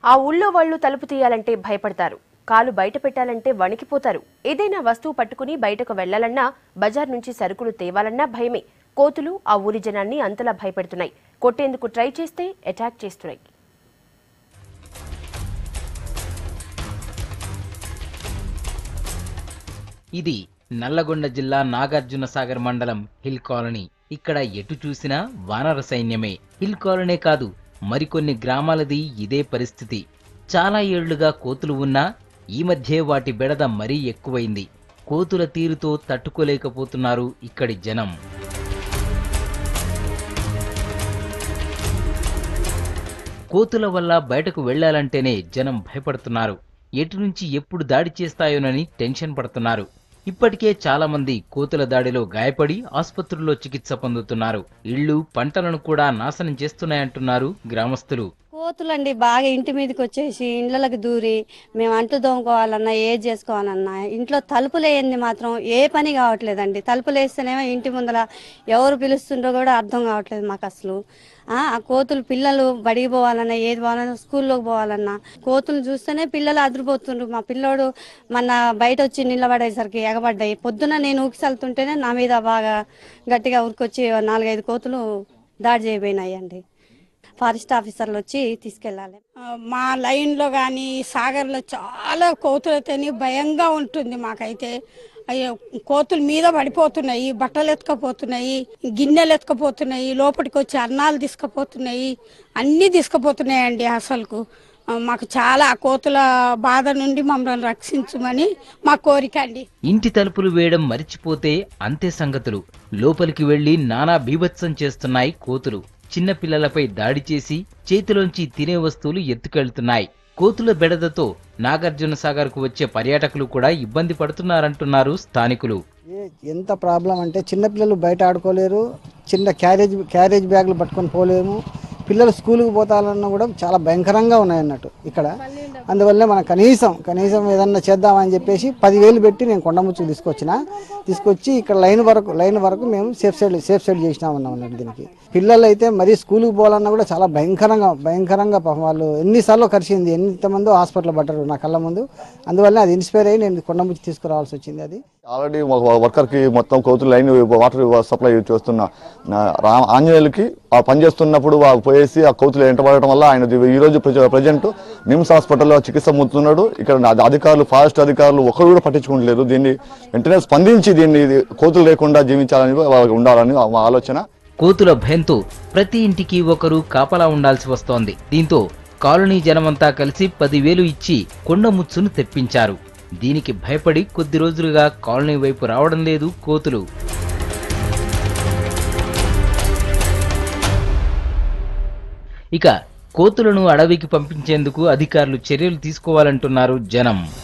ఆ ఊళ్ళో వాళ్ళు తలుపు తీయాలంటే భయపడతారు. కాలు బయట పెట్టాలంటే వణికిపోతారు. ఏదైనా వస్తువు పట్టుకుని బయటకు వెళ్లాలన్నా, బజార్ నుంచి సరుకులు తేవాలన్నా భయమే. కోతులు ఆ ఊరి జనాన్ని అంతలా భయపెడుతున్నాయి. కొట్టేందుకు ట్రై చేస్తే అటాక్ చేస్తున్నాయి. ఇది నల్లగొండ జిల్లా నాగార్జునసాగర్ మండలం హిల్ కాలనీ. ఇక్కడ ఎటు చూసినా వానర సైన్యమే. హిల్ కాలనీ కాదు, మరికొన్ని గ్రామాలది ఇదే పరిస్థితి. చాలా ఏళ్లుగా కోతులు ఉన్నా ఈ మధ్యే వాటి బెడద మరీ ఎక్కువైంది. కోతుల తీరుతో తట్టుకోలేకపోతున్నారు ఇక్కడి జనం. కోతుల వల్ల బయటకు వెళ్లాలంటేనే జనం భయపడుతున్నారు. ఎటు నుంచి ఎప్పుడు దాడి చేస్తాయోనని టెన్షన్ పడుతున్నారు. ఇప్పటికే చాలా మంది కోతుల దాడిలో గాయపడి ఆసుపత్రుల్లో చికిత్స పొందుతున్నారు. ఇళ్లు, పంటలను కూడా నాశనం చేస్తున్నాయంటున్నారు గ్రామస్తులు. కోతులండి బాగా ఇంటి మీదకి వచ్చేసి ఇండ్లకి దూరి మేము అంటు తోముకోవాలన్నా ఏది చేసుకోవాలన్నా ఇంట్లో తలుపులు వేయండి మాత్రం ఏ పని కావట్లేదండి. తలుపులు వేస్తేనేమో ఇంటి ముందర ఎవరు పిలుస్తుండో కూడా అర్థం కావట్లేదు మాకు అసలు. ఆ కోతులు పిల్లలు బడికి పోవాలన్నా ఏది పోవాలన్నా స్కూల్లోకి పోవాలన్నా కోతులు చూస్తేనే పిల్లలు అదిరిపోతుండ్రు. మా పిల్లోడు మన బయట వచ్చి నిలబడేసరికి ఎగబడ్డాయి. పొద్దున నేను ఊకిసలుతుంటేనే నా మీద బాగా గట్టిగా ఉరికొచ్చి 4-5 కోతులు దాడి చేయబోయినాయి అండి. ఫారెస్ట్ ఆఫీసర్లు వచ్చి తీసుకెళ్ళాలి. మా లైన్లో కానీ సాగర్లో చాలా కోతులతోని భయంగా ఉంటుంది మాకైతే. అయ్యో కోతుల మీద పడిపోతున్నాయి, బట్టలు ఎత్తుకపోతున్నాయి, గిన్నెలు ఎత్తుకపోతున్నాయి, లోపలికి వచ్చి అన్నాలు తీసుకుపోతున్నాయి, అన్నీ తీసుకుపోతున్నాయండి. అసలుకు మాకు చాలా కోతుల బాధ నుండి మమ్మల్ని రక్షించమని మా కోరిక అండి. ఇంటి తలుపులు వేయడం మరిచిపోతే అంతే సంగతులు. లోపలికి వెళ్లి నానా బీభత్సం చేస్తున్నాయి కోతులు. చిన్న పిల్లలపై దాడి చేసి చేతిలోంచి తినే వస్తువులు ఎత్తుకెళ్తున్నాయి. కోతుల బెడదతో నాగార్జునసాగర్ కు వచ్చే పర్యాటకులు కూడా ఇబ్బంది పడుతున్నారంటున్నారు స్థానికులు. ఎంత ప్రాబ్లం అంటే చిన్నపిల్లలు బయట ఆడుకోలేరు, చిన్న క్యారేజ్ బ్యాగులు పట్టుకొని పోలేము, పిల్లలు స్కూల్కి పోతాలన్నా కూడా చాలా భయంకరంగా ఉన్నాయన్నట్టు ఇక్కడ. అందువల్లే మనం కనీసం ఏదన్నా చేద్దామని చెప్పేసి 10,000 పెట్టి నేను కొండముచ్చుకు తీసుకొచ్చి ఇక్కడ లైన్ వరకు మేము సేఫ్ సైడ్ చేసినామన్నాం అన్నట్టు. దీనికి పిల్లలు అయితే మరీ స్కూల్కి పోవాలన్నా కూడా చాలా భయంకరంగా పాపం వాళ్ళు ఎన్నిసార్లు కరిచింది, ఎంతమంది హాస్పిటల్ పడ్డారు నా కళ్ళ ముందు. అందువల్ల అది ఇన్స్పైర్ అయ్యి నేను కొండముచ్చి తీసుకురావాల్సి వచ్చింది. అది ఆల్రెడీ వర్కర్కి మొత్తం కోతులు లైన్ వాటర్ సప్లై చేస్తున్న ఆంజనేయులకి ఆ పని చేస్తున్నప్పుడు పోయేసి ఆ కోతులు ఎంటబడటం వల్ల ఆయన ఈరోజు ప్రజెంట్ నిమ్స్ హాస్పిటల్లో చికిత్స పొందుతున్నాడు. ఇక్కడ అధికారులు, ఫారెస్ట్ అధికారులు ఒకరు కూడా పట్టించుకోవట్లేదు. దీన్ని వెంటనే స్పందించి దీన్ని కోతులు లేకుండా జీవించాలని ఉండాలని మా ఆలోచన. కోతుల భయంతో ప్రతి ఇంటికి ఒకరు కాపలా ఉండాల్సి వస్తోంది. దీంతో కాలనీ జనమంతా కలిసి 10,000 ఇచ్చి కొండముచ్చును తెప్పించారు. దీనికి భయపడి కొద్ది రోజులుగా కాలనీ వైపు రావడం లేదు కోతులు. ఇక కోతులను అడవికి పంపించేందుకు అధికారులు చర్యలు తీసుకోవాలంటున్నారు జనం.